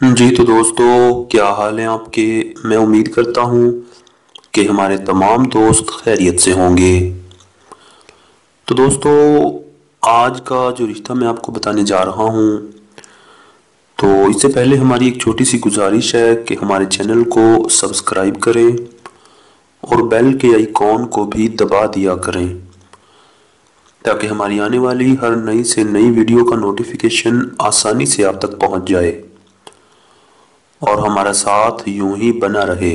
जी तो दोस्तों, क्या हाल है आपके। मैं उम्मीद करता हूँ कि हमारे तमाम दोस्त खैरियत से होंगे। तो दोस्तों, आज का जो रिश्ता मैं आपको बताने जा रहा हूँ, तो इससे पहले हमारी एक छोटी सी गुजारिश है कि हमारे चैनल को सब्सक्राइब करें और बेल के आइकॉन को भी दबा दिया करें, ताकि हमारी आने वाली हर नई से नई वीडियो का नोटिफिकेशन आसानी से आप तक पहुँच जाए और हमारा साथ यूं ही बना रहे।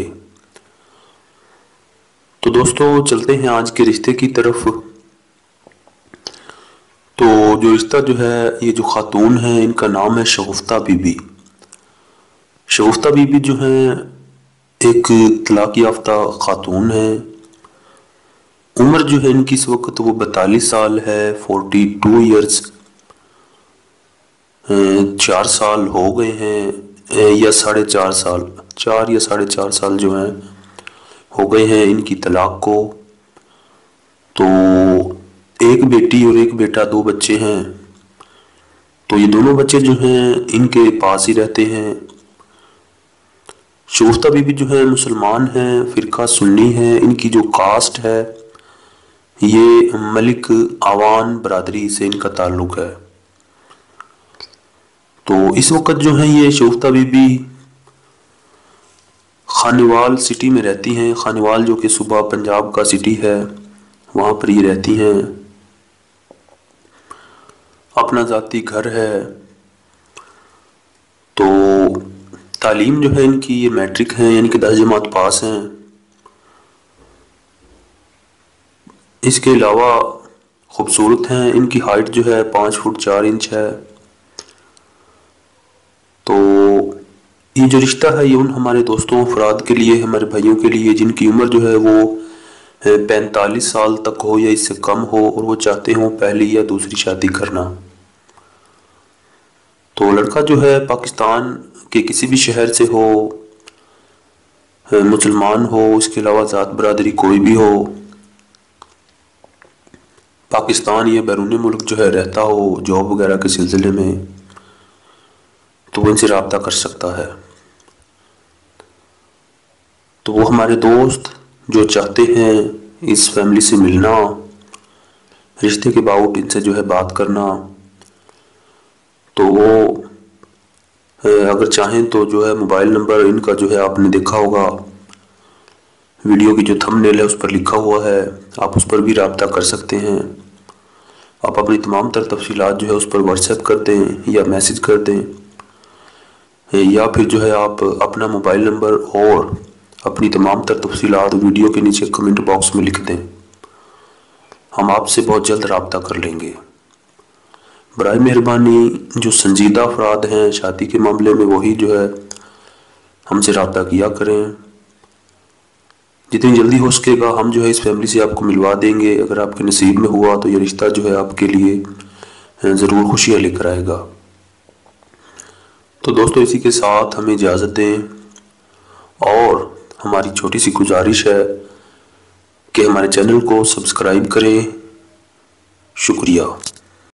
तो दोस्तों, चलते हैं आज के रिश्ते की तरफ। तो जो रिश्ता जो है, ये जो खातून है, इनका नाम है शगुफ्ता बीबी। शगुफ्ता बीबी जो है एक तलाक याफ्ता खातून है। उम्र जो है इनकी इस वक्त वो 42 साल है, 42 ईयर्स। 4 साल हो गए हैं या 4.5 साल, 4 या 4.5 साल जो हैं हो गए हैं इनकी तलाक को। तो एक बेटी और एक बेटा, 2 बच्चे हैं। तो ये दोनों बच्चे जो हैं इनके पास ही रहते हैं। शगुफ्ता बीबी जो है मुसलमान हैं, फिरका सुन्नी है। इनकी जो कास्ट है ये मलिक आवान बरादरी से इनका ताल्लुक है। तो इस वक्त जो है ये शगुफ्ता बीबी खानेवाल सिटी में रहती हैं। खानेवाल जो कि सूबा पंजाब का सिटी है, वहाँ पर ये रहती हैं। अपना ज़ाती घर है। तो तालीम जो है इनकी ये मैट्रिक है, यानी कि 10 जमात पास हैं। इसके अलावा खूबसूरत हैं। इनकी हाइट जो है 5 फुट 4 इंच है। तो ये जो रिश्ता है ये उन हमारे दोस्तों अफराद के लिए, हमारे भाइयों के लिए जिनकी उम्र जो है वो 45 साल तक हो या इससे कम हो और वो चाहते हो पहली या दूसरी शादी करना। तो लड़का जो है पाकिस्तान के किसी भी शहर से हो, मुसलमान हो, इसके अलावा ज़ात बरादरी कोई भी हो, पाकिस्तान या बैरून मुल्क जो है रहता हो जॉब वगैरह के सिलसिले में, तो वो इनसे रब्ता कर सकता है। तो वो हमारे दोस्त जो चाहते हैं इस फैमिली से मिलना, रिश्ते के बाउट इनसे जो है बात करना, तो वो अगर चाहें तो जो है मोबाइल नंबर इनका जो है आपने देखा होगा, वीडियो की जो थंबनेल है उस पर लिखा हुआ है, आप उस पर भी रब्ता कर सकते हैं। आप अपनी तमाम तर तफसीलात जो है उस पर व्हाट्सएप कर दें या मैसेज कर दें, या फिर जो है आप अपना मोबाइल नंबर और अपनी तमाम तर तफसीलात वीडियो के नीचे कमेंट बॉक्स में लिख दें। हम आपसे बहुत जल्द रब्ता कर लेंगे। बराए मेहरबानी जो संजीदा अफराद हैं शादी के मामले में, वही जो है हमसे रब्ता किया करें। जितनी जल्दी हो सकेगा हम जो है इस फैमिली से आपको मिलवा देंगे। अगर आपके नसीब में हुआ तो ये रिश्ता जो है आपके लिए ज़रूर खुशियाँ लेकर आएगा। तो दोस्तों, इसी के साथ हमें इजाज़त दें और हमारी छोटी सी गुजारिश है कि हमारे चैनल को सब्सक्राइब करें। शुक्रिया।